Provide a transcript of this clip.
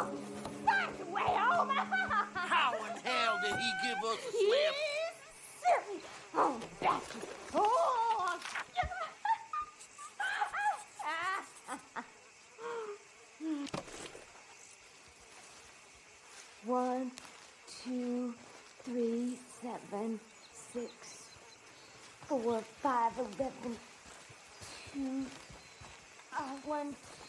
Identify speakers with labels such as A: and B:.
A: Oh, that's the way home.
B: How in hell did he give us a slip?
A: Silly. Oh, Becky. Oh. 1, 2, 3, 7, 6, 4, 5, 11, 2, 1,